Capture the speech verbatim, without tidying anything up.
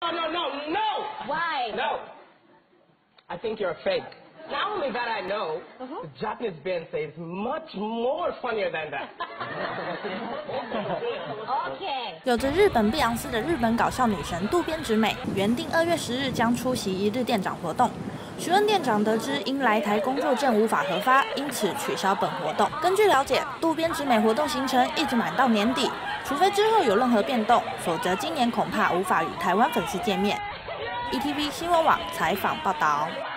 No, no, no, no! Why? No! I think you're a fake. Not only that I know, uh-huh. the Japanese beyonce is much more funnier than that. Okay. 有着日本碧昂斯的日本搞笑女神渡边直美，原定二月十日将出席一日店长活动。询问店长得知因来台工作证无法核发，因此取消本活动。根据了解，渡边直美活动行程一直满到年底，除非之后有任何变动，否则今年恐怕无法与台湾粉丝见面。E T V 新闻网采访报道。